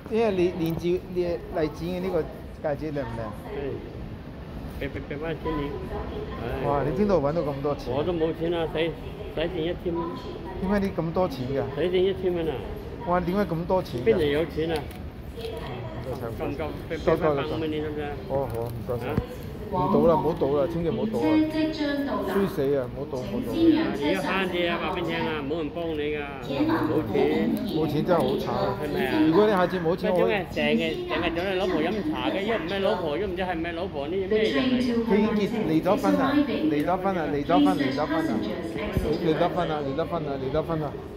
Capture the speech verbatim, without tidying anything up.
因為你連住你荔枝嘅呢個戒指靚唔靚？ 俾俾俾翻錢你。 哇！你邊度揾到咁多錢？ 我都冇錢啊，使使剩一千蚊。 點解你咁多錢㗎？ 使剩一千蚊啊！ 哇！點解咁多錢㗎？ 邊度有錢啊？夠唔夠？俾俾翻百五蚊你得唔得？ 哦好，唔該晒。唔賭啦，唔好賭啦，千祈唔好賭啊！輸死啊！唔好賭，唔好賭。 你要慳啲啊！話俾你聽啊，冇人幫你㗎，冇錢。 冇錢真係好慘， 係咪啊？ 如果你下次冇錢，我成日成日成日叫你老婆飲茶嘅，一唔係老婆，一唔知係唔係老婆，呢啲咩人嚟？ 佢已經結離咗婚啦，離咗婚啦，離咗婚，離咗婚啦，離咗婚啦，離咗婚啦，離咗婚啦。